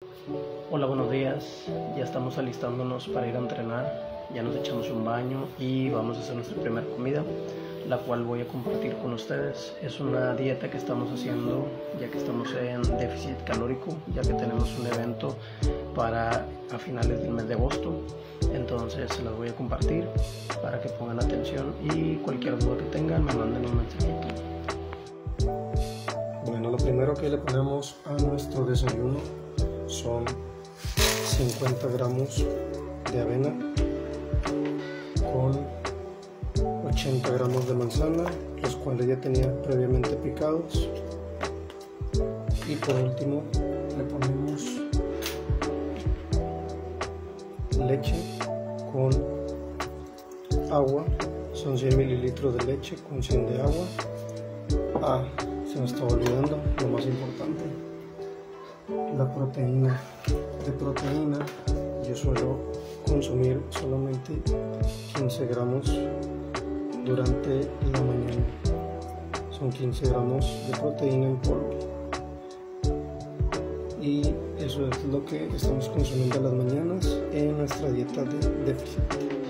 Hola, buenos días. Ya estamos alistándonos para ir a entrenar. Ya nos echamos un baño y vamos a hacer nuestra primera comida, la cual voy a compartir con ustedes. Es una dieta que estamos haciendo ya que estamos en déficit calórico, ya que tenemos un evento a finales del mes de agosto. Entonces se las voy a compartir para que pongan atención y cualquier duda que tengan me manden un mensajito. Bueno, lo primero que le ponemos a nuestro desayuno son 50 gramos de avena con 80 gramos de manzana, los cuales ya tenía previamente picados. Y por último le ponemos leche con agua, son 100 mililitros de leche con 100 de agua. Se me estaba olvidando lo más importante, la proteína. De proteína yo suelo consumir solamente 15 gramos durante la mañana. Son 15 gramos de proteína en polvo. Y eso es lo que estamos consumiendo a las mañanas en nuestra dieta de déficit.